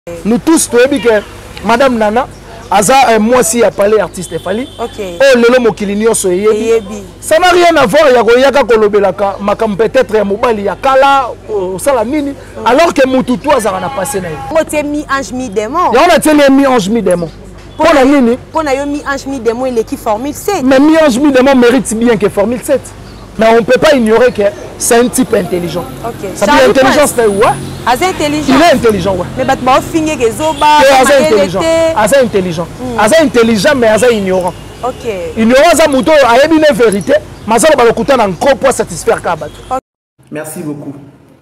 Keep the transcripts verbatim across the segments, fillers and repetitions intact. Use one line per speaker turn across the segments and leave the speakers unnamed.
Nous tous, tu sais que Madame Nana, Aza, moi aussi, a parlé artiste Fali.
Ok.
Oh, le lomo kilinio so yebi. Ça n'a rien à voir, il y a Goyaka Kolobelaka, Makam peut-être un mobile, il y a Kala, Salamini, alors que Moutoutou a passé.
On a mis ange mi démon.
On a mis ange mi démon. Pour la nini? Pour
la mi ange mi démon, il est qui Formule sept.
Mais mi ange mi démon mérite bien que Formule sept. Mais on ne peut pas ignorer que c'est un type intelligent.
Ok.
Ça veut dire intelligence, c'est ouais.
Assez intelligent.
Il est intelligent, ouais.
Mais bah tu vas finir que Zoba.
Assez intelligent. Assez intelligent. Assez intelligent, mais assez ignorant.
Ok.
Ignorant, ça mouton a une vérité. Mais ça va le coûter un gros pour satisfaire Kabat.
Merci beaucoup.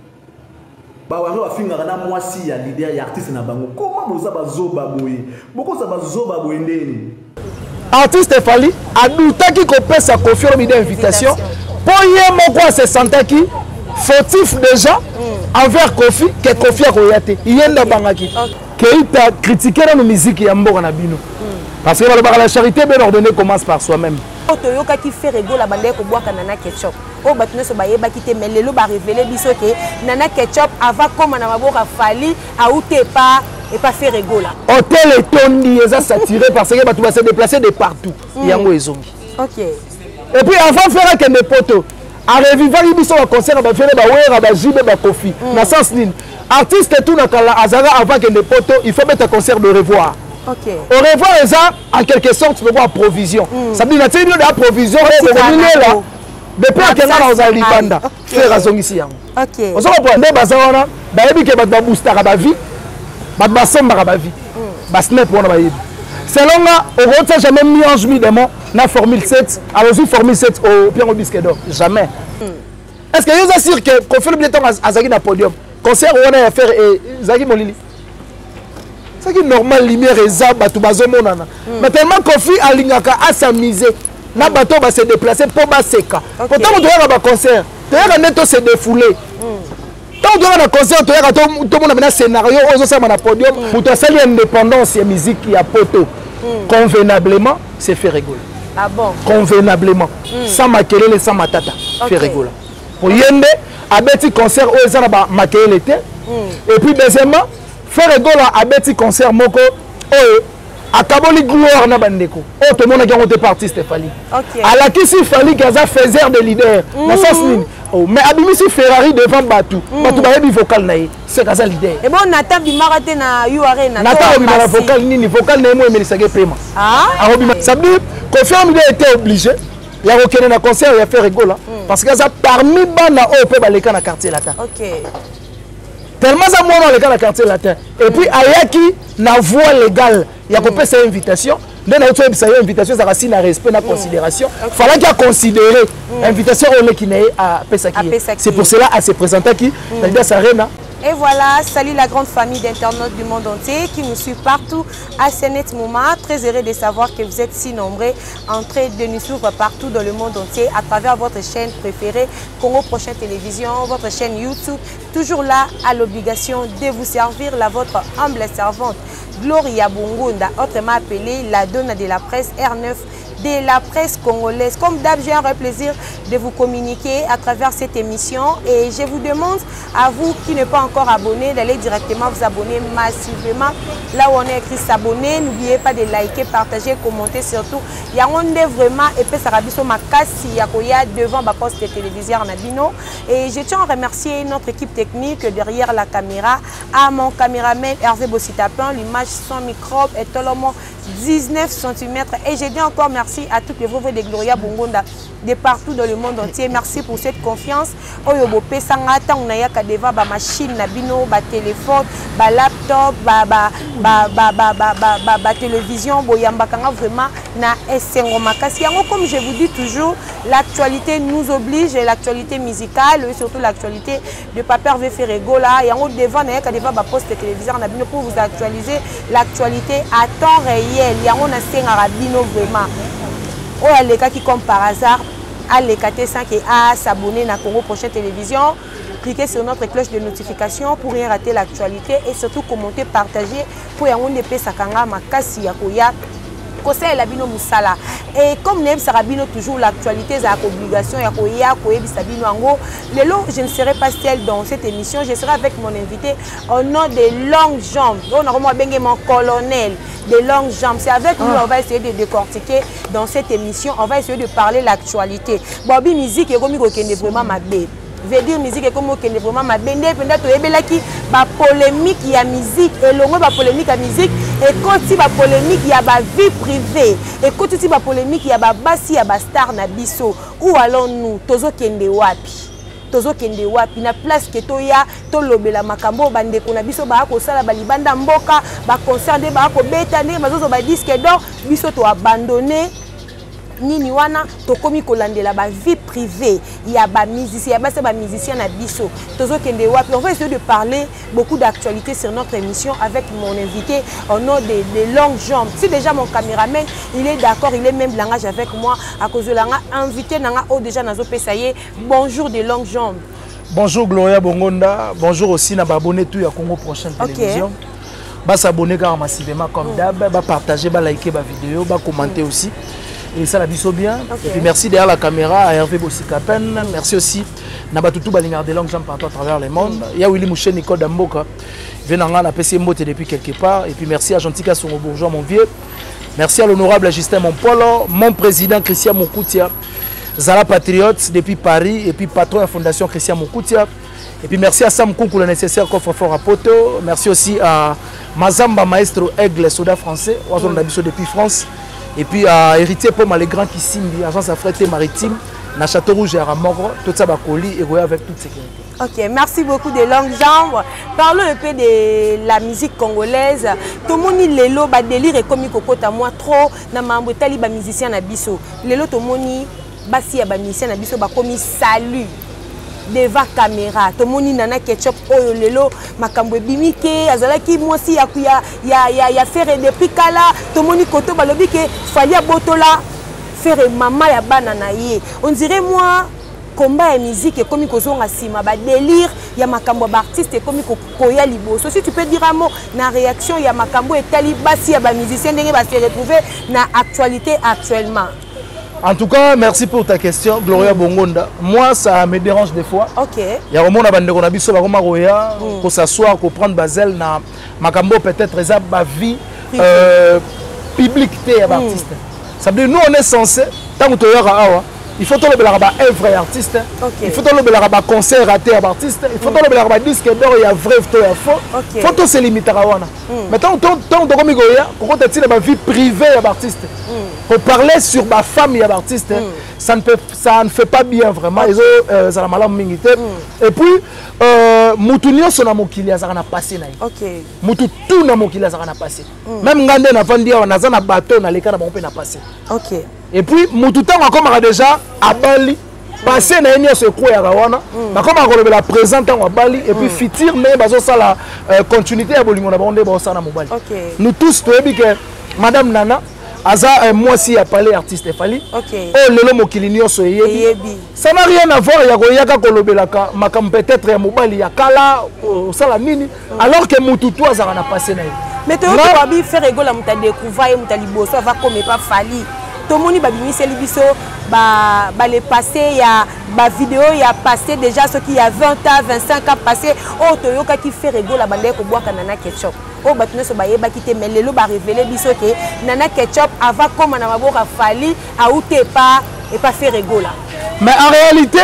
Bah ouais, on va finir là moi si il y a leader, il y a artiste na bango. Comment vous ça va Zoba boy? Beaucoup ça va Zoba boy ndeni.
Artiste Fali a douté qui copie sa confiance d'invitation. Pour y mon se sentait qui fautif déjà envers Kofi que Kofi a koyate. Il y a une bangaki. Qu'il t'a critiqué dans nos musiques et ambo na bino. Parce que la charité bien ordonnée commence par soi-même.
Toyoka qui fait rigoler la bande ko boire nana ketchup. O batune so baye ba kité mais lelo ba révéler biso que nana ketchup avant comme na maboka Fali a outé pas et pas faire rigoler. Hôtel
et tondi eza saturé parce que tu vas se déplacer de partout. Yango ezongi.
OK.
Et puis avant faire que des poteaux à revivre biso au concert ba faire ba wera ba jibe ba Kofi. Na sens nini. Artiste tout na kala azara avant que des poteaux, il faut mettre un concert de revoir.
Okay.
Au revoir, ça, en quelque sorte, tu peux voir provision. Mm. Ça veut dire que tu as provision, tu peux là. Depuis que tu as un Libanda, tu as raison ici.
Ok.
On se reprend des bazarons, bah, il y a des booster à la vie, bah, des sommes à la vie, bah, snap pour la vie. Selon là, au retour, jamais mis en juillet de mon, na Formule sept, alors aussi Formule sept au Pierre Bisque d'or. Jamais. Est-ce que vous assurez que qu'on fait le bilan à Zagi na podium, concert où on a affaire et Zagi Molili? C'est qui normal lumière et zaba tout bazo monana. Mais tellement Kofi alingaka à s'amuser. Na bateau va se déplacer pour baseka. Pourtant on doit avoir un concert. Tu dois neto se défouler. Tant on doit avoir un concert, tu dois tout le monde a un scénario, on ça na podium pour toi saluer l'indépendance et musique qui a poto. Convenablement, c'est fait rigoler.
Ah bon?
Convenablement. Sans makelele sans matata. Fait rigoler. Pour yende à petit concert où ça na makelele était. Et puis deuxièmement faire rigoler à petit concert moko oh à Kaboli gloire na bandeko oh tout le monde a gagné des artistes Fali à la qui si Fali gaza faiseur de leader na sens nini oh mais abimi si Ferrari devant Batu Batu ba yebi vocal na ye c'est gaza leader
et bon Nata bimarate na U R N
Nata bimara vocal nini vocal na mo emelisage paiement
ah
arobima ça dit confirme il était obligé il a reconnu na concert il a fait rigoler parce que ça parmi bana oh peut baleka na quartier latin
OK.
Tellement ça moi dans le cas de la quartier latin. Et puis Ayaki na voie légale. Il y a coupé cette invitation. Dans notre invitation, ça racine à respect, à considération. Il fallait qu'il y a considéré l'invitation au qui n'est à Pesaki. C'est pour cela à se présenter qui dans Sarena.
Et voilà, salut la grande famille d'internautes du monde entier qui nous suit partout à Senet Mouma. Très heureux de savoir que vous êtes si nombreux en train de nous suivre partout dans le monde entier à travers votre chaîne préférée, Congo Prochaine Télévision, votre chaîne YouTube. Toujours là à l'obligation de vous servir, la votre humble servante Gloria Bongunda, autrement appelée la donne de la presse R neuf de la presse congolaise. Comme d'hab, j'ai un vrai plaisir de vous communiquer à travers cette émission et je vous demande à vous qui n'êtes pas encore abonné d'aller directement vous abonner massivement là où on est écrit s'abonner. N'oubliez pas de liker, partager, commenter surtout. Il y a un vraiment épais Sarabiso Makasi Yakoya devant ma poste de télévision Nabino. Et je tiens à remercier notre équipe technique derrière la caméra, à mon caméraman Hervé Bossitapin, l'image sans microbe et tout le monde dix-neuf centimètres. Et je dis encore merci à toutes les veuves de Gloria Bongonda de partout dans le monde entier. Merci pour cette confiance. Oyobo pesangata unayaka deva ba machine na bino, ba téléphone, ba laptop, ba ba ba ba ba ba ba ba ba télévision, boyamba kanga vraiment na esengo makasi. Yango comme je vous dis toujours, l'actualité nous oblige et l'actualité musicale et surtout l'actualité de Papa Hervé Ferregola. Yango devant nayaka deva ba poste de télévision na bino pour vous actualiser l'actualité à temps réel. Yango na senga bino vraiment. Oh, les gars qui comme par hasard, à les cinq et à s'abonner à Congo Prochaine Télévision, cliquez sur notre cloche de notification pour rien rater l'actualité et surtout commenter, partager pour y avoir des sakanga makasi yakoya conseil la bino musala. Et comme Neb Sarabino toujours l'actualité a obligation ya koya koyebi sabino ango. Lelo je ne serai pas seule dans cette émission, je serai avec mon invité au nom des longues jambes. On a vraiment bengue mon colonel des longues jambes. C'est avec lui ah. on va essayer de décortiquer dans cette émission, on va essayer de parler l'actualité. Bobby musique et comme il vraiment ma bête. Veut dire musique et comme il vraiment ma bête. Peut-être que tu as polémique il y a musique et le mot polémique à musique et quand tu as polémique il y a ba vie privée et quand tu as polémique il y a ba basi il y a ba star na biso. Où allons-nous tozo kende wapi? Tozo kende wapi na place que toya to lobela makambo bande ko na biso ba ko sala balibanda mboka ba concert de ba ko beta ne bazozo ba disque d'or biso to abandonner nini wana to komi ko landela ba vie privée il y a ba musicien ya ba se ba musicien na biso tozo kende wapi. On va essayer de parler beaucoup d'actualité sur notre émission avec mon invité au nom des, des longues jambes. Si déjà mon caméraman il est d'accord, il est même langage avec moi à cause de l'anga invité nanga o déjà nazo pesaye. Bonjour des longues jambes.
Bonjour Gloria Bongonda, bonjour aussi na abonné tout ya Congo Prochaine Télévision. Okay. Ba s'abonner car massivement comme d'hab, ba partager, ba liker ba vidéo, ba commenter mm. aussi. Et ça la biso bien. Okay. Et puis merci derrière la caméra à Hervé Bossikapen. Merci aussi Nabatutu Balingar des langues partout à travers le monde. Il y a Willy Mouché Nicole Damboka. Venanga na P C Mbote depuis quelque part. Et puis merci à Gentika Songo Bourgeois mon vieux. Merci à l'honorable Justin Mompolo, mon président Christian Moukoutia. Zala Patriote depuis Paris et puis patron de la fondation Christian Moukoutia. Et puis merci à Sam Koukou le nécessaire coffre fort à Poto. Merci aussi à Mazamba Maestro Aigle Soda français. On a vu depuis France. Et puis à Héritier Poma les grands qui signent agence affrétée maritime na Château Rouge et à Ramogro, tout ça bakoli et avec toute sécurité.
Ok, merci beaucoup des longues jambes. Parlons un peu de la musique congolaise. Tout le monde lelo ba délire et comme kokota moi trop na mambo tali ba musicien na biso. Lelo tout le monde basi ya ba musicien na biso ba komi salut devant caméra. Tout le monde nana ketchup oyo lelo makambo bimike azalaki mwasi ya ya ya ya ya faire depuis kala. Tout le monde koto balobi ke fali ya botola faire maman ya bana na ye. On dirait moi combat et musique comme kozonga sima ba délire ya makambo ba artiste comme koya liboso. Si tu peux dire un mot na réaction ya makambo et tali basi ya ba musicien ndenge ba se retrouver na actualité actuellement.
En tout cas, merci pour ta question, Gloria mm. Bongonda. Moi, ça me dérange des fois.
Ok.
Il y a un moment où on a besoin de pour s'asseoir, pour prendre Basel, na makambo peut-être réserve ma vie euh, publique des artistes. Ça veut dire nous on est censé, tant que tu es il faut que tu aies un vrai artiste. Okay. Il faut que tu aies un concert raté à artiste. Il faut que tu aies un disque d'or, il y a vrai, il y a faux. Il faut que tu se limiter à ça. Mais tant que tu as une vie privée à l'artiste, pour parler sur ma femme et à l'artiste, ça ne, ça ne fait pas bien vraiment. Okay. euh, ça mm. Et puis, Moutounio son amour qu'il y a passé. Moutou tout l'amour qu'il y a passé. Même Gandé n'a pas dit on a un bateau dans les cas on peut passer. Ok. Et puis Moutoutan comme déjà à Bali passé na enia se quoi ya wana ba comme on la présente en Bali et puis fitir mais bazo ça la continuité à bolingo na bonde ba ça na mobali. Nous tous to ebi que madame Nana Aza un mois si a parlé artiste Fali. OK. Oh lelo mokili nyonso yebi. Ça n'a rien à voir ya koyaka kolobelaka makam peut-être ya mobali ya kala sala nini alors que Moutoutou azara na passé na.
Mais tu vas bien faire rigolo la muta découvrir muta liboso va comme pas Fali. Tout le monde a biso ba ba le passé il y a ba vidéo il y a passé déjà ce qui y a vingt ans vingt-cinq ans passé oh toyoka qui fait rigolo la bande ko boire nana ketchup oh batune so baye ba kité mais lelo ba révéler biso que nana ketchup avant comme na maboka Fali a outé pas et pas fait rigolo.
Mais en réalité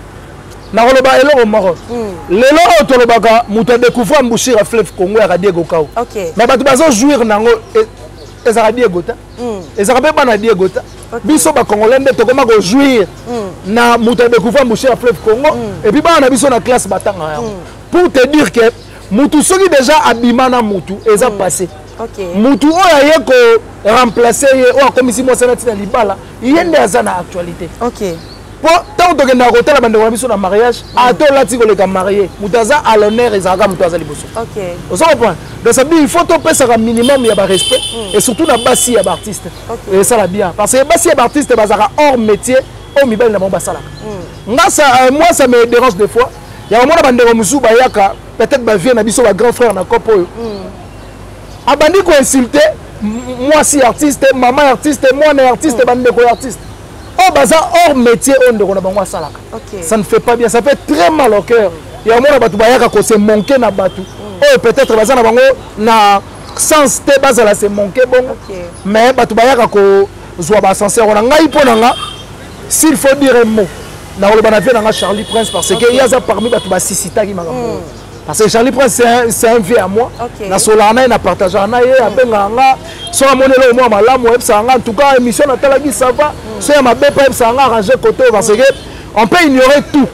na roloba elo moro lelo to lobaka muta découvrir mbouchir à fleuve Congo ya Diego Kao. Mais ba bazo jouir nango ezara Diego ta ezara be bana Diego ta biso ba congolais ndeto koma ko jouir na muta découvrir mbouchir à fleuve Congo et puis bana biso na classe batanga pour te dire que mutu soki déjà abima na mutu eza passé. Mutu oya ye ko remplacer o komisi mo senati na libala yende azana actualité. OK. Tant que nous avons un mariage, à tout le monde marié. Nous avons à l'honneur et nous avons un liboso. Ok. Vous comprenez? Donc ça dit il faut que un minimum de respect et surtout la base de l'artiste. Et ça la bien. Parce que la base de l'artiste est hors métier, au milieu de la bombe. Moi ça me dérange des fois. Il y a un moment où peut-être que je viens de grand frère dans le copo. Abandi ko insulter moi si artiste maman artiste moi na artiste bandeko artiste oh baza hors métier on de bango salaka ça ne fait pas bien ça fait très mal au cœur ya mona batu bayaka ko se manquer na batu oh peut-être baza na bango na sens te baza la se manquer bon mais batu bayaka ko zwa ba sincère on ngai ponanga s'il faut dire un mot na le banavie na Charlie Prince parce que il y a ça parmi batu ba sisita ki makambo parce que Charlie Prince c'est un vieux à moi na solana na partage na ye abenga nga so amonelo moi malamu epsa nga en tout cas émission na tala ki ça va so ya mabepa epsa nga arranger côté parce que on peut ignorer tout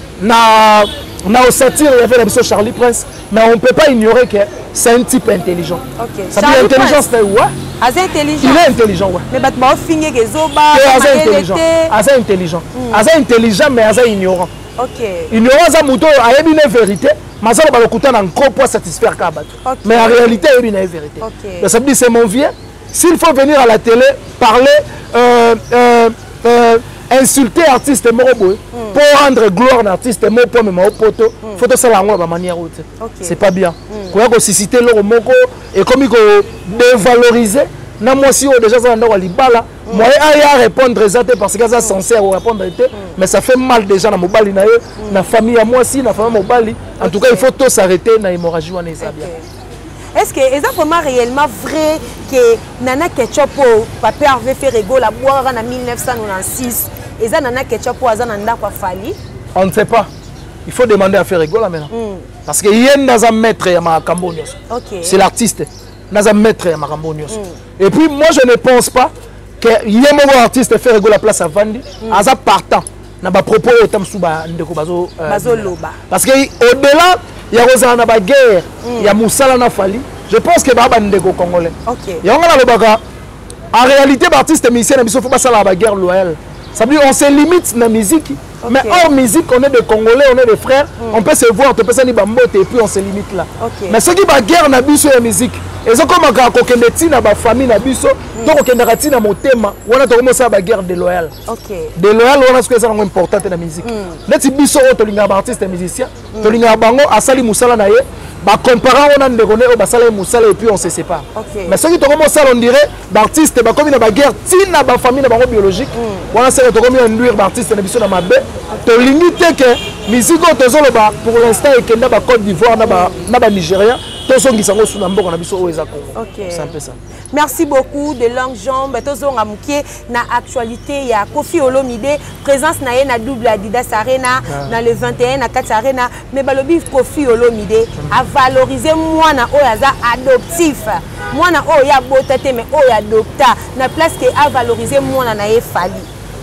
na na au satire il y avait l'émission Charlie Prince mais on peut pas ignorer que c'est un type intelligent ça dit intelligence c'est ouais
assez intelligent
il est intelligent ouais
mais bat ba finir que zoba
assez intelligent assez intelligent assez intelligent mais assez ignorant
OK
ignorant ça muto a une vérité mais ça va le coûter en gros pour satisfaire Kabat mais en réalité il y a une vérité okay. Ça veut dire c'est mon vieux s'il faut venir à la télé parler euh, euh, euh, insulter artiste morobo mm. pour rendre gloire à artiste morobo pour me au poto mm. faut ça la de manière haute okay. C'est pas bien quoi que susciter le moko et comme il dévaloriser na moi si déjà ça ndako libala moi aya répondre exactement parce que ça sincère répondre mais ça fait mal déjà na mobali na yo na famille à moi si na famille mobali en tout cas il faut tout s'arrêter na hémorragie wana ça bien.
Est-ce que est vraiment réellement vrai que Nana Ketchup papa avait fait rigolo la boire en mille neuf cent quatre-vingt-six et ça Nana Ketchup a zana kwa fali? On
ne sait pas. Il faut demander à faire rigolo maintenant. Mm. Parce que yen dans un maître ya makambo nyos. OK. C'est l'artiste. Dans un maître ya makambo nyos. Mm. Et puis moi je ne pense pas que yen mo artiste fait rigolo la place à Vandi mm. à ça partant. Na ba propos etam suba ndeko bazo
bazo loba.
Parce que au-delà il y a Rosana ba guerre, il y a Moussala na Fali. Je pense que baba ndeko congolais. OK. Il y a on a le baga. En réalité l'artiste musicien na biso faut pas ça la guerre loyale. Ça veut dire on se limite dans la musique. Okay. Mais hors musique, on est des Congolais, on est des frères. Mm. On peut se voir, on peut se bambote et puis on se limite là. Okay. Mais ceux qui ont guerre dans la musique, ils ont comme un coquenetti dans la famille, donc on a un dans mon thème, on a commencé à la guerre déloyale. Déloyale, on a ce que c'est important dans la musique. Les biso, on a un artiste et musicien, on a un bango, Asali Moussala Naye, comparant on a des Congolais, on a Moussala et puis on se sépare. Mais ceux qui ont commencé à on dirait, l'artiste, comme il y a une guerre, il y a une famille biologique, on a comme un nuire d'artiste dans ma baie. Tu limites que musique pour l'instant et que na ba Côte d'Ivoire na ba na ba Nigérien to songi sango suna mboko na biso o eza Congo. C'est un peu ça.
Merci beaucoup de longues jambes to zonga mukie na actualité ya Koffi Olomide présence na ye na double Adidas Arena na le vingt et un na Kat Arena mais balobi Koffi Olomide a valoriser mwana o yaza adoptif mwana o ya botete mais o ya adopta na place que a valoriser mwana na ye Fali.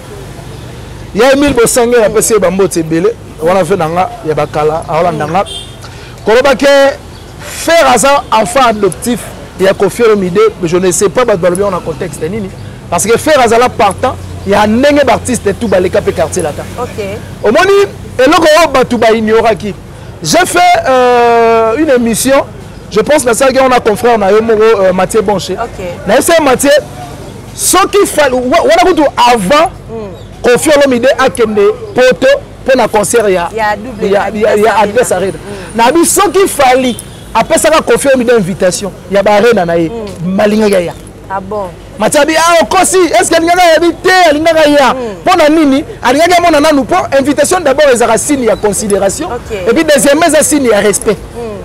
Il y a Emile Bosangue la P C Bambo Tebele on a fait nanga ya bakala aola nanga koloba ke faire ça enfant adoptif ya Koffi Olomide je ne sais pas ba balobi on a contexte nini parce que faire ça là partant il y a ndenge d'artiste tout baleka pe quartier là. OK. Au moni eloko o batu ba ignoraki. J'ai fait euh, une émission je pense la salle on a confrère na yo euh, Mathieu Bonché. OK. Na c'est Mathieu ce qu'il fallait on a tout avant Koffi Olomide a kende poto pour un concert ya il y a il y a Adidas Arena na bi so ki fali après ça Koffi Olomide invitation ya ba arena na ye malinga ya
ah bon
Matabi ah okosi est-ce que ngana ya bité linga ya pona nini alinga mona nanu po invitation d'abord les racines ya considération et puis deuxième ça signe ya respect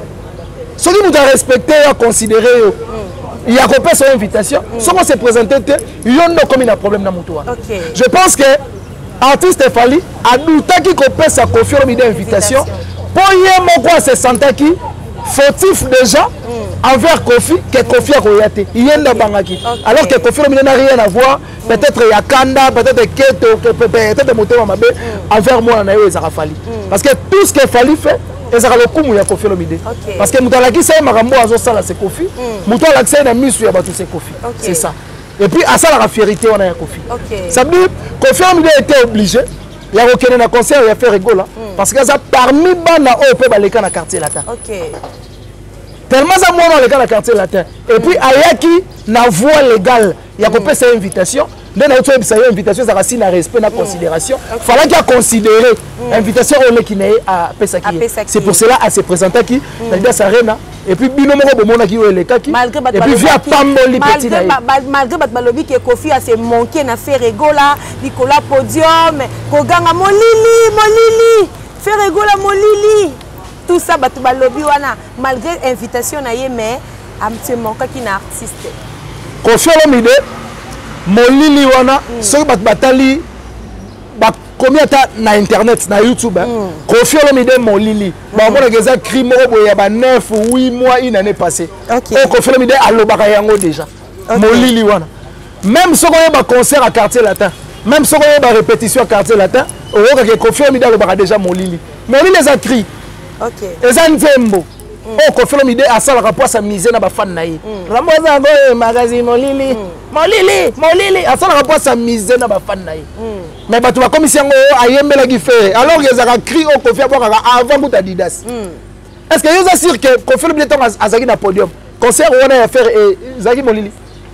ce qui nous a respecté à considérer il y a coupé son invitation. Si on se présente, il y a un problème dans mon toit. Je pense que l'artiste Fali a douté qu'il coupé sa Koffi Olomide invitation. Pour y avoir se sentir qui fautif déjà envers Koffi que Koffi a royaté. Il y a un bangaki. Alors que Koffi Olomide n'a rien à voir. Peut-être il y a Kanda, peut-être Keto, peut-être Motema Mabe envers moi na yo ezaka Fali. Parce que tout ce que Fali fait et ça le coup ya Koffi Olomide parce que mutalaki ça makambo azo sala c'est Koffi mutalaki ça na misu ya batu c'est Koffi c'est ça et puis à ça la fierté on a ya Koffi ça veut dire Koffi Olomide était obligé il y a aucun na concert il a fait rigola parce que ça parmi bana au pe baleka na quartier latin OK tellement ça moi dans le quartier latin et puis ayaki na voie légale il y a coupé cette invitation nde na oto ebisa yo invitation ezaka si na respect na considération falaki aconsidérer invitation oyo oleki na ye apesaki ye c'est pour cela ase présentaki na Lydias Arena et puis bino moko bomonaki oyo elekaki et puis via pamboli petit na ye
malgré bato balobi ke Kofi ase manqué na Ferregola likola podium koganga molili molili Ferregola molili tout ça bato balobi wana malgré invitation na ye mais amse manquaki na artiste
Kofi Olomide molili wana soki bato batali bakomi ata na internet na YouTube Kofi Olomide molili bamonaka eza cri moko boye ya ba neuf huit mois une année passée oyo Kofi Olomide alobaka yango déjà molili wana même soki oyeba concert à quartier latin même soki oyeba répétition à quartier latin oyokaka Kofi Olomide alobaka déjà molili molili eza cri eza nzembo oyo Kofi Olomide asalaka po asamise na bafane na ye rambo eza yango magazine molili molili molili asalaka po asamise na bafane na ye mais bato bakomisi yango ayembelaki fere alors ezaka cri oyo Kofi abwakaka avant kuta Adidas est ce que yo eza sûr que Kofi Olomide ntango azalaki na podium concert wana ya fere ezalaki molili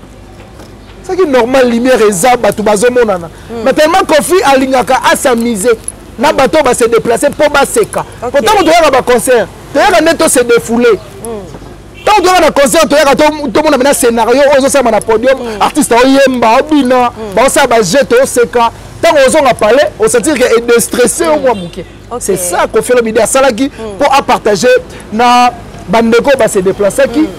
ezalaki normal lumière eza bato bazomonana mais tellement Kofi alingaka asamise na bato base déplacer mpo baseka pourtant toyaka baconcert toyaka nde tose défoulé ntango toyaka na concert toyaka tomona mena scénario oyo ozosalama na podium artiste oyemba obina baosala baje tooseka ntango ozonga pale osentir ke edestresse o mwa moke c'est ça Kofi Olomide asalaki mpo apartage na bandeko base déplacaki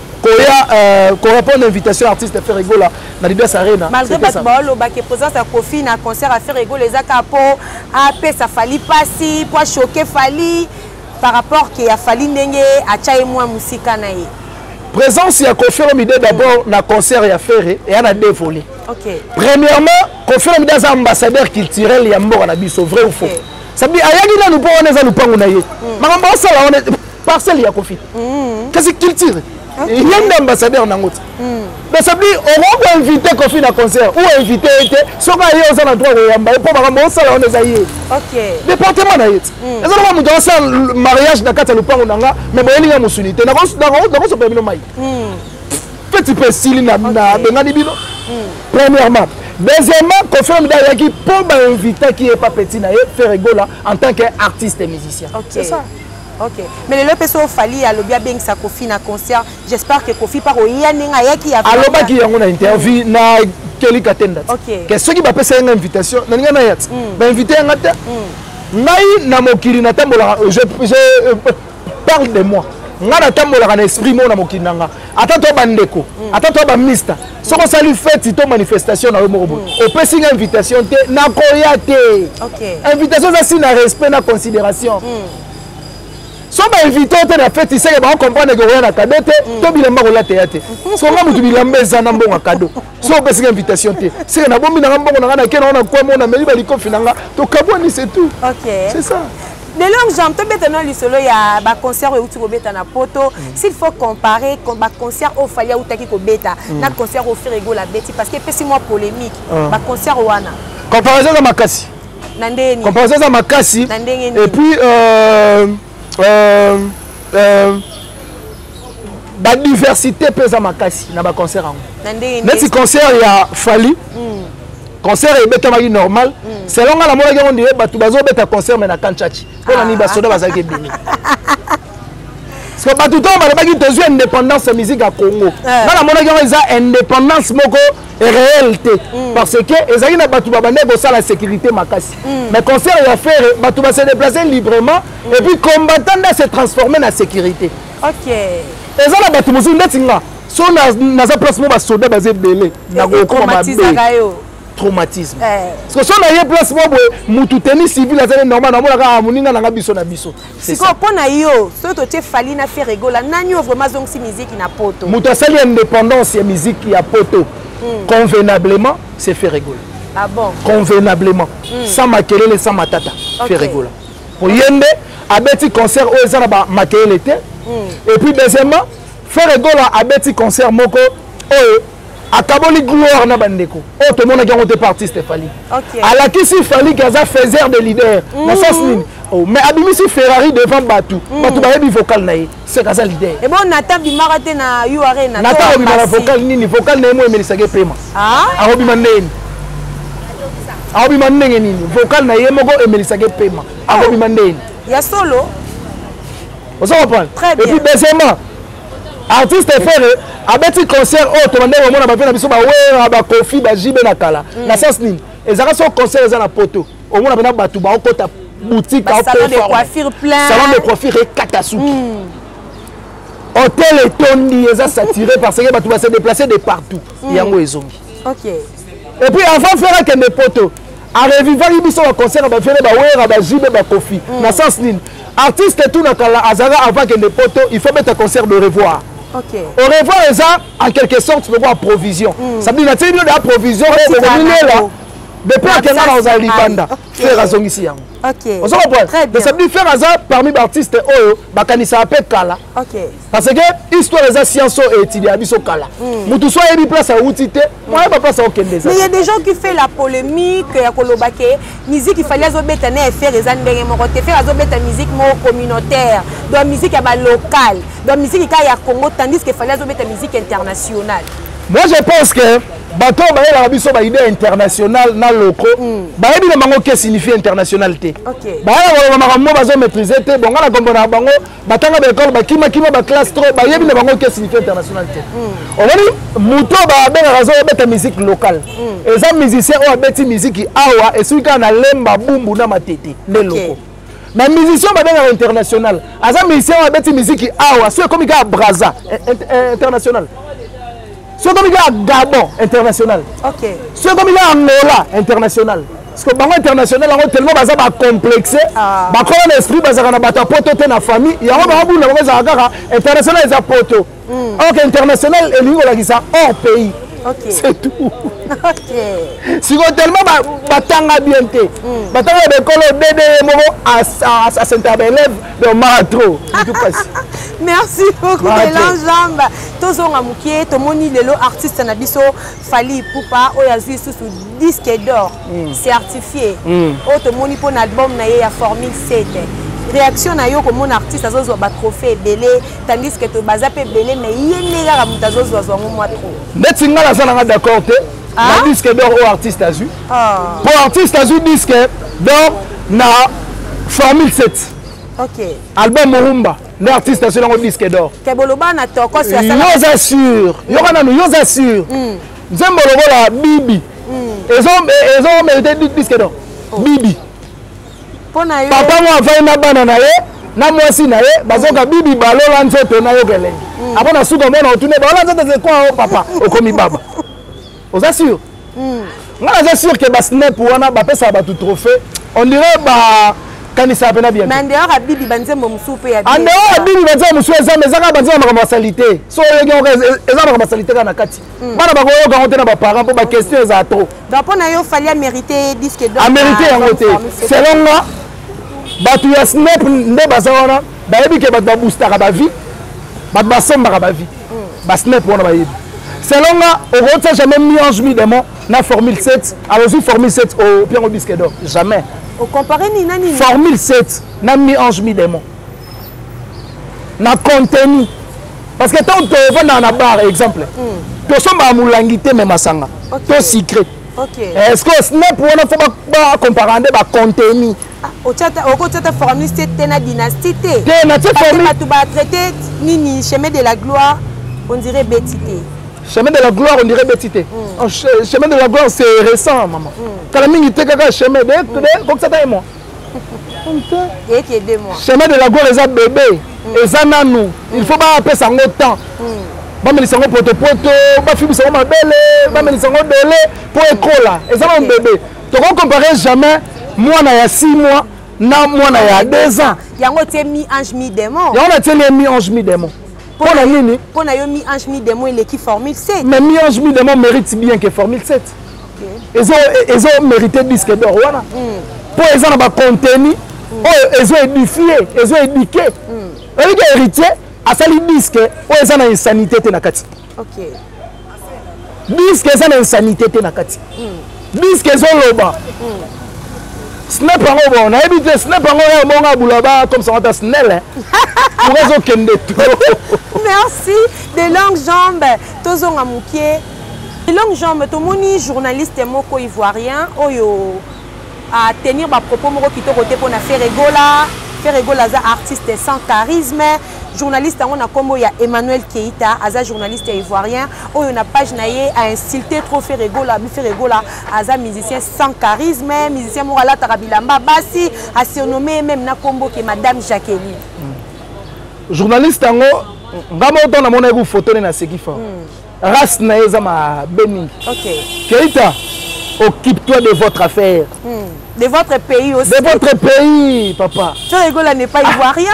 koya korépondre invitation artiste Ferregola na Lydias Arena
malgré bato baolobaki présence ya Kofi na concert à Ferregola ezaka mpo apesa fali pasi po achoke fali par rapport ke ya fali ndenge atia ye mwa musika na ye
présence ya Kofi Olomide d'abord na concert ya Ferre eya na deux volets premièrement Kofi Olomide aza ambassadeur culturel ya mboka na biso vrai ou faux sabi ayaki nanu mpo wana eza lupango na ye makambo osala wana parcelle ya Kofi kasi culture yende ambassadeur nango ti mais sabi on invité Kofi na concert ou invité ete soka ye oza na droit koyamba mpo makambo osala wana eza ye département na ye ti eza nanga moto osala mariage na kati ya lupango na nga mais boyelinga mosuni te nakosopela bino mai feti mpe esili na bengani bino premièrement deuxièmement Kofi Olomide ayaki mpo bainvitaki ye pa petit na ye Ferregola en tant qu'artiste et musicien c'est ça.
Ok. Mais le peso fali à l'obia bien sa Kofi na concert. J'espère que Kofi par oya nenga yaki ya.
Aloba ki yango na interview na Kelly Katenda.
Ok.
Que ceux qui ba pesa une invitation, na ninga na yat. Ba inviter ngata. Ngai na mokili na tambola je je parle de moi. Nga na tambola na esprit mo na mokili nanga. Ata to bandeko, ata to ba mister. Soko sali fête to manifestation na moko. O pesa une invitation te na koya te.
Ok.
Invitation ça si na respect na considération. So ba invité te na fête ici ba comprendre que rien na cadeau te to bilamba ko la théâtre so nga mutu bilamba za na mbonga cadeau so ba singa invitation te c'est na bombi na mbongo na na kena na kwa mona meli ba likofi nanga to kaboni c'est tout.
OK,
c'est ça.
De longues jambes to betana lisolo ya ba concert ou tu ko beta na poto s'il faut comparer comme ba concert au falia ou taki ko beta na concert au Ferregola beti parce que pesi moi polémique ba concert wana
comparaison za makasi
na ndeni
comparaison za makasi et puis euh Euh, euh, la diversité pèse à ma casse na ba concert en neti concert ya fali concert e beta maki normal selon la mona on dirait batu bazo beta concert mais na kanchachi pour ni ba soda bazaki bini parce que batu to ba baki tozo indépendance ya musique à Congo na la mona on eza indépendance moko réalité parce que ezaki na batu ba bande ko sala sécurité makasi mais concert ya faire batu ba se déplacer librement et puis combattant se transformer en sécurité.
OK.
Et ça la batu musu ndetinga so na na za place mo ba soda ba ze belé na ko koma traumatisme parce que so na ye place mo boy mutu tennis civil azali normal na mona muninga na biso na biso
c'est ça pour na yo so to te fali na Ferregola nani vraiment zong si musique na poto
mutu asali indépendance ya musique ya poto convenablement c'est Ferregola.
Ah bon?
Convenablement sans makelele sans matata Ferregola pour yende abeti concert o ezana ba makelele te et puis deuxièmement Ferregola abeti concert moko o akaboli gloire na bandeko o to mona ki te artiste fali ala ki si fali kaza faiseur de leader na sens nini oh mais abimi si Ferrari devant batu batu ba yebi vocal na ye c'est kaza leader
et bon nata bi marate na U Arena
nata bi mara vocal nini vocal na mo emelisage pema
ah
arobi mandeni akobima ndenge nini vocal na ye moko emelisaki pema akobima ndeni
ya solo
ozo comprendre
Très bien.
et puis deuxièmement artiste fere abeti concert oyo tobande komona bape na biso bawera bakofi bajibe na kala na sens nini ezalaka so concert eza na poto omona mpena bato baokota boutique
salon de coiffure plein
salon de coiffure ekata suki hôtel etondi eza saturé parce que bato base déplacer de partout yango ezongi
ok
et puis avant fere akende poto arevivaki biso baconcert bafere bawera bajibe bakofi na sens nini artiste tout na kala azalaka avant akende poto il faut mettre concert de revoir.
ok
Au revoir, ça, en quelque sorte, tu peux voir provision. Ça veut dire que tu as provision, tu peux là. Depuis que tu as dans Alibanda, faire raison ici.
ok
On se comprend. Mais ça veut dire faire hasard parmi les artistes, oh, bakanisa appelle Kala.
ok
Parce que l'histoire des sciences est étudiée à Biso Kala. Moutou soit une place à Outité, moi je ne place à aucun des
mais il y a des gens qui font la polémique ya kolobake musique il fallait azobeta na faire les ndenge moko te faire azobeta musique moko communautaire donc musique ya ba local donc musique ka ya Congo tandis que fallait azobeta musique internationale.
Moi je pense que bato bayela biso ba idée internationale na loko bayebi na bango que signifie internationalité.
OK.
Bayela ba makambo bazo maîtriser te bonga na kombo na bango batanga ba école ba kima kima ba classe trop bayebi na bango que signifie internationalité. On dit muto ba benga razo beta musique locale. Eza musicien o beti musique awa esuka na lemba bumbu na matete ne loko. Mais musicien ba benga international. Aza musicien o beti musique awa so comme ka Braza international. Ce comme il y a Gabon international.
OK.
Ce comme il y a Angola international. Parce que Bango international on tellement baza ba complexé, ba ko l'esprit baza na bata poto te na famille, ya ba bu na baza kaka international za poto. OK international et lingo la kisa hors pays.
OK.
C'est tout.
OK.
Si on tellement ba batanga bien te. Batanga be kolo dede moko à à s'interbeller de matro. Tout passe.
Merci beaucoup Mélange Jambe. Tozonga mukie tomoni lelo artiste na biso Fally Ipupa oyo azwi sous disque d'or certifié. O tomoni pour album na ye ya Formule sept. Réaction na yo comme mon artiste azozwa ba trophée belé tandis que to baza pe belé mais yene kaka mutu azozwa zwango mwa trop.
Ndeti ngala sana nga d'accord te. Na disque d'or au artiste azu.
Ah.
Pour artiste azu disque d'or na Formule sept.
OK.
Album Morumba, l'artiste a sur le disque d'or.
Keboloba na toko sur ça.
Yo assure. Yo kana nous yo assure. Nzembo lokola Bibi. Ils ont ils ont mérité du disque d'or. Bibi.
Pona yo.
Papa moi va na bana na ye, na mwasi na ye, bazoka Bibi balola nzoto na yo kelenge. Après na suka mona otune balola nzoto c'est quoi papa? Okomi baba. Aux assure. Moi j'assure que ba snap wana ba pesa ba tout trophée. On dirait ba quand ça appelle bien.
Mais d'ailleurs à Bibi banzembo musupe ya.
En dehors Bibi banzembo musupe ça mais ça ka banzembo makambo salité. So yenge eza makambo salité kana kati. Bana ba ko ka na ba parents pour ba question za trop.
Donc pona yo Fally a mérité disque d'or.
A mérité yango te. Selon moi batu ya snap nde bazawana ba yebi ke ba booster ka ba vie. Ba ba somba ka ba vie. Ba snap wana ba yebi. Selon moi au retour jamais mis en jeu démon na Formule sept. Alors je Formule sept au bien au disque d'or. Jamais.
Au comparé ni nani.
Formule sept n'a mis ange mi démon. N'a contenu. Parce que tant que tu vas dans la barre, exemple, tu sommes à moulangité même à sanga. Tu secret.
OK.
Est-ce que ce n'est pour ne pas comparer le contenu?
Au tchata au côté de Formule sept na dynastie T.
Té na te formule.
Tu vas traiter nini chemin de la gloire, on dirait bétité. Chemin
de la gloire, on dirait bétité. Chemin de la gloire, c'est récent, maman. Quand la minute est chemin de comme ça, moi.
Et qui est deux mois.
Chemin de la gloire, les bébés, les ananou. Il faut pas appeler ça autant. Ba me lisango poto poto, ba fibu ça ma belle, ba me lisango belé pour école. Et ça mon bébé. Tu ne comparer jamais moi na ya six mois na moi na ya deux ans.
Yango te mi ange mi démon.
Yango na te mi ange mi démon. Pour la nini?
Pour na yo mi ange mi démon il est qui Formule sept.
Mais mi ange mi démon mérite bien que Formule sept. Ils ont ils ont mérité disque d'or voilà. Pour ils ont ba contenu, ils ont édifié, ils ont éduqué. Et les héritiers à sali disque, ils ont une insanité te nakati.
OK.
Disque ils ont une insanité te nakati. Disque ils ont loba. Snap en haut, on a évité snap en haut, mon aboulaba comme ça on t'a snell. Pour raison qu'elle
Merci. De longues jambes, tozonga mukie. Longue jambe, tout le monde journaliste moko ivoirien, oyo à tenir ma propos moko qui te côté pour faire rigola, faire rigola za artiste sans charisme, journaliste on a comme il y a Emmanuel Keita, aza journaliste ivoirien, oyo na page naie a insulté trop faire rigola, mi faire rigola, aza musicien sans charisme, musicien morala tarabilamba basi, a surnommé même na combo que Madame Jacqueline.
Journaliste ango, ngamo to na mona ku photo na sekifa. Race na ezama Bening. OK. Keita, occupe-toi de votre affaire.
De votre pays aussi.
De votre pays, papa.
Faire rigola n'est pas ivoirien.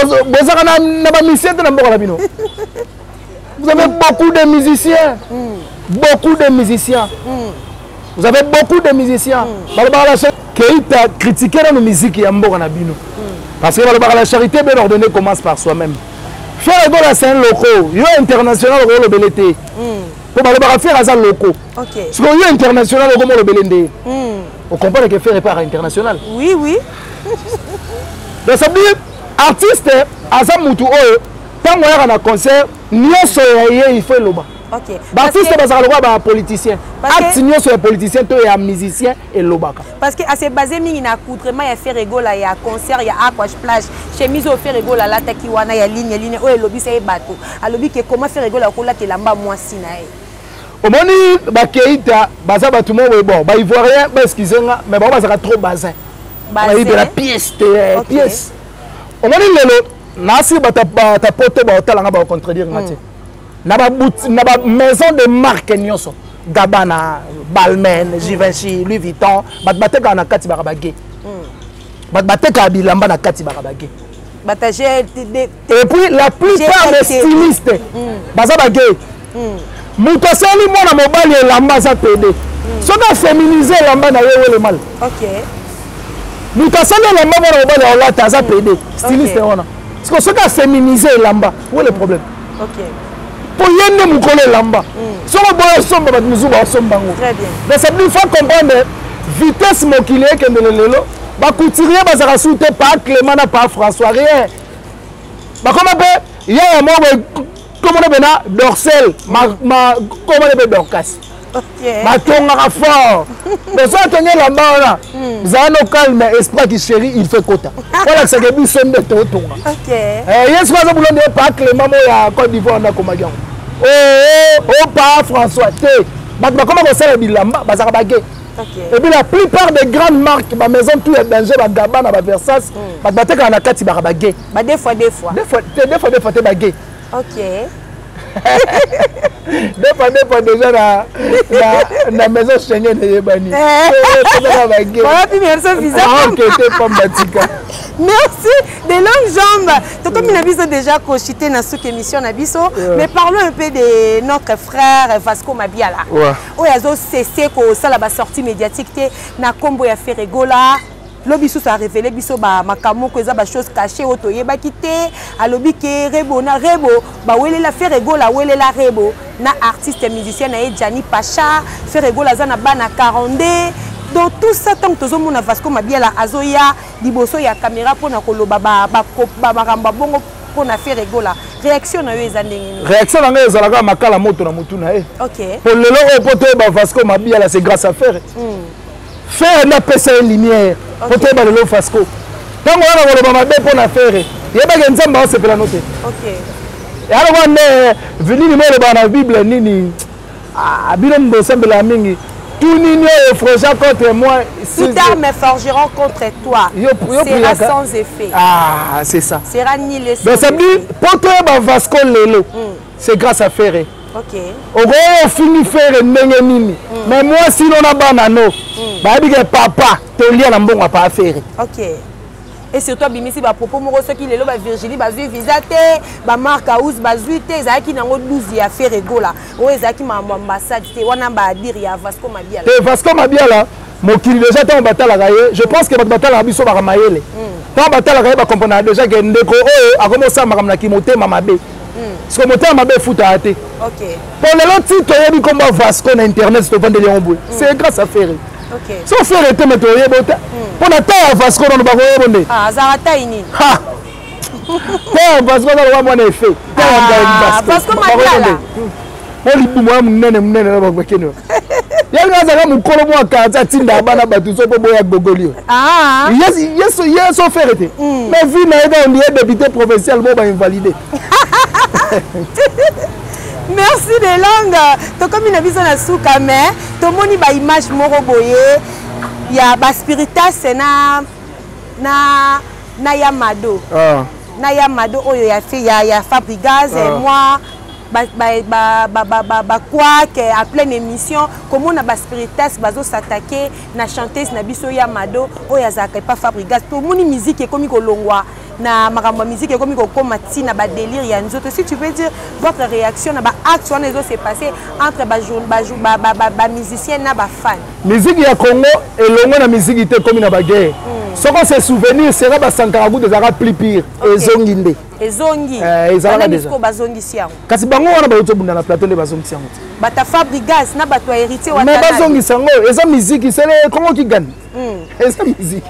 Vous avez beaucoup de musiciens. Beaucoup de musiciens. Vous avez beaucoup de musiciens. Keita critiquer la musique et Ambo Nabino. Parce que la charité bien ordonnée commence par soi-même. Faire rigola c'est un loco. Il y a international au B L T. Pour faire un loco.
OK.
Parce qu'il y a international au B L T. On comprend que faire repart international.
Oui, oui.
Donc ça veut dire, artiste, Asa Moutou, tant qu'on a un concert, il faut le bas.
Ok.
Artiste, c'est un politicien. Artiste, c'est un politicien, c'est un musicien et le bas. Parce
que c'est basé sur l'accoutrement, il y a fait rigolo, il y a concert, il y a aquash plage. Chez Miso, il fait rigolo, là, il y a ligne, ligne, oh, le lobby, c'est un bateau. Le lobby, comment faire rigolo, là, tu l'as pas moi, sinaï.
Au moment où Keita, baza tout le monde bon, bah ivoirien, bah excusez-moi, mais bon, ça trop basin. Basé de la pièce, pièce. Au moment où le nasi bata ta pote ba hotel nga ba contredire ngati. Na ba na ba maison de marque nyonso. Gabbana, Balmain, Givenchy, Louis Vuitton, bat bateka na kati ba bagé. Bat bateka bilamba na kati ba bagé.
Et
puis la plupart des stylistes baza bagé. Moutoseli mwana mobali elamba za pede. Soka féminiser elamba na wewe le mal.
OK.
Moutoseli elamba mwana mobali olata za pede. Styliste wana. Parce que soka féminiser elamba, où est le problème?
OK.
Pour yende mukolo elamba. Soka boyo somba bat muzuba somba ngo.
Très bien.
Mais ça veut faut comprendre vitesse mokili ke lelo. Ba couturier bazaka souté pas Clément na pas François rien. Ba comment peut il y a un mot comment on appelle dorsel, ma, ma, comment on appelle dorcas.
Ok.
Ma tongue à fort. Mais ça, tenez la main, vous avez un calme, esprit qui chérit, il fait quota. Voilà, c'est que nous sommes de tout.
Ok.
Yes, moi, je vous pas que les mamans à Côte d'Ivoire, on a comme agent. Oh, oh, oh, pas François, té. Mais comment on sait le bilan, bazar baguette. Et puis la plupart des grandes marques, ma maison, tout est danger, ma Gabbana, ma Versace, ma baguette, on a quatre baguettes.
Des fois, des fois.
Des fois, des fois, des fois, des baguettes.
OK.
Deux fois, deux fois déjà dans la maison Schengen de Yébani.
Merci. De longues jambes. Donc, comme il a vu déjà crocheté dans cette émission, mais parlons un peu de notre frère Vasco Mabiala. Oui, il a cessé que ça la sortie médiatique. Na combo ya fait rigola. Lobi sous a révélé biso ba makamo ko eza ba chose cachée auto yeba kité a lobi ke rebo na rebo ba wele la faire rigola wele la rebo na artiste musicien na Jani Pacha faire rigola za na bana quarante donc tout ça tant que tozomona Vasco Mabiala azoya liboso ya caméra pona koloba ba ba maramba bongo pona faire rigola réaction na yo eza ndenge
réaction na nga ezalaka makala moto na mutu na e
OK
pour le lelo poto ba Vasco Mabiala c'est grâce à faire faire na pesa lumière pour te ba le Vasco tant on a le mabe pour na faire yeba ke nzamba o sepela note
OK
et alors on est venu ni le ba na Bible nini ah bilo mbo sembela mingi tout nini au frère contre moi
toute arme forgeront contre toi sera sans effet
ah c'est ça
sera ni les
mais ça dit pour te ba Vasco lelo c'est grâce à faire
OK.
On finit faire ndenge nini. Mais moi si on a banano, ba bi que papa te lia na mbongo pas faire.
OK. Et surtout bimisi ba propos moko ceux qui lelo ba Virginie ba zui visate, ba Marc House ba zui te ezaki nango douze ya faire rigola. O ezaki ma ambassade te wana ba dire ya Vasco Mabiala.
Te Vasco Mabiala mokili déjà tant batala gaye, je pense que batala biso ba mayele. Tant batala gaye ba comprendre déjà que ndeko oyo akomosa makamna ki motema mabe. Ce que je m'a fait à OK. Pour les autres titres, il y a comme Vasco sur internet, c'est grâce à Ferré.
OK.
Si on fait le météo, pour la taille Vasco dans le baron.
Ah, Zarata ini.
Ha! Vasco dans le monde est fait.
Vasco Mabiala.
oli bumo munene munene na bakene yanga zaka mukolo mwa kanza tinda bana batu so boya gogolio
ah
yes yes yes so ferete mais vu na eda on est député provincial bo ba invalidé.
Merci de langue to comme une vision na souka mais to moni ba image moko boye ya ba spiritas na na na Yamado ah na Yamado oyo ya fait ya ya Fabrigaz et moi ba ba ba ba ba ba quoi que à pleine émission comment on a ba spiritas bazo s'attaquer na chanteuse na biso Yamado oyo azaka pas Fabrigaz to moni musique et comme ko longwa na makambo musique et comme ko koma tina ba délire ya nzoto. Si tu veux dire votre réaction na ba action les autres s'est passé entre ba jour ba jour ba ba ba musicien na ba fan
musique ya Congo et longo na musique était comme na ba guerre. Ce qu'on se souvenir sera ba Sankarabu de Zara plus pire et zonginde
et zongi
eh ezala déjà
ko ba zongi siango
kasi bango wana ba yoto bunda na plateau de ba zongi siango
bata Fabrigaz na bato héritier wa
mais ba zongi sango eza musique c'est le Congo qui gagne eza musique.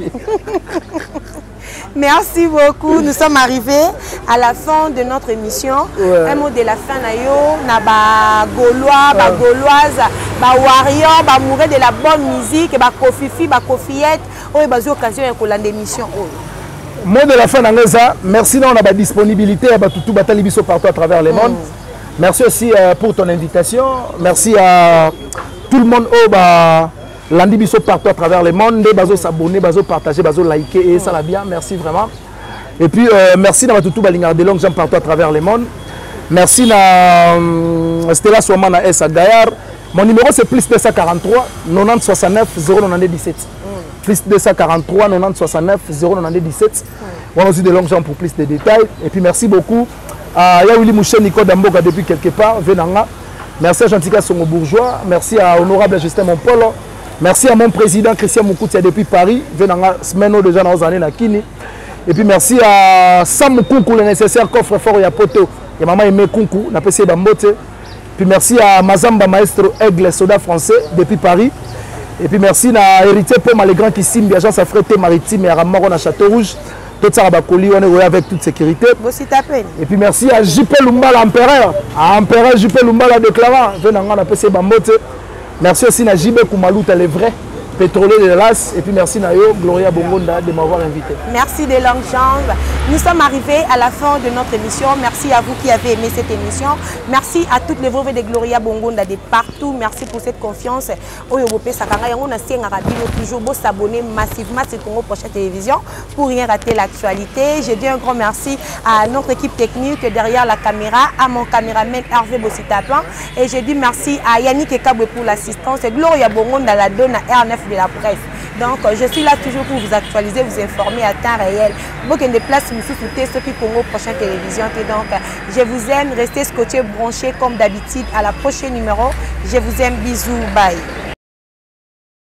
Merci beaucoup. Nous sommes arrivés à la fin de notre émission. Ouais. Un mot de la fin, Nayo, na ba Gaulois, ba Gauloise, ba Warrior, ba mourir de la bonne musique, ba Kofifi, ba Kofiette. Oh, ba occasion pour l'émission.
Mot de la fin, Nangeza. Merci dans la disponibilité à Batoutou Batalibiso partout à travers le monde. Mm. Merci aussi euh, pour ton invitation. Merci à tout le monde. Oh, bah. Landi biso partout à travers le monde, les bazo s'abonner, bazo partager, bazo liker et ça va bien, merci vraiment. Et puis euh, merci à tout balingar de longues gens partout à travers le monde. Merci à euh, Stella Souama na S à Gaillard. Mon numéro c'est plus deux cent quarante-trois quatre-vingt-dix soixante-neuf zéro neuf dix-sept. Mm. Plus deux cent quarante-trois quatre-vingt-dix soixante-neuf zéro neuf dix-sept. Mm. On a aussi de longues gens pour plus de détails. Et puis merci beaucoup à Yaouli Mouché Nico Damboga depuis quelque part, Venanga. Merci à Jantika Songo Bourgeois. Merci à Honorable Justin Monpolo. Merci à mon président Christian Moukoutia depuis Paris, venant semaine déjà dans les années Kini. Et puis merci à Sam Moukounkou, le nécessaire coffre fort et à Poto. Et maman Aimé Kounkou, n'a pas essayé d'emboter. Puis merci à Mazamba Maestro Aigle, soldat français depuis Paris. Et puis merci à Héritier Poma, les grands qui signent l'agence affrétée maritime et à Ramaron à Château-Rouge. Tout ça, on est avec toute sécurité. Et puis merci à J P Lumba, l'empereur. À l'empereur J P Lumba, la déclarant. Venant on a essayé d'emboter. Merci aussi à J B Koumalouta, les vrais pétroliers de l'As. Et puis merci Nayo, Gloria Bongonda de m'avoir invité.
Merci de longues jambes. Nous sommes arrivés à la fin de notre émission. Merci à vous qui avez aimé cette émission. Merci à toutes les veuves de Gloria Bongonda de partout. Merci pour cette confiance. On a toujours beau s'abonner massivement sur Congo Prochaine Télévision pour rien rater l'actualité. Je dis un grand merci à notre équipe technique derrière la caméra, à mon caméraman Hervé Bossitapan. Et je dis merci à Yannick Ekabwe pour l'assistance. Gloria Bongonda la donne à R neuf de la presse. Donc je suis là toujours pour vous actualiser, vous informer à temps réel. Vous avez des places nous soutenez ceux qui Congo Prochaine Télévision. Et donc je vous aime, restez scotchés, branchés comme d'habitude. À la prochaine numéro. Je vous aime, bisous, bye.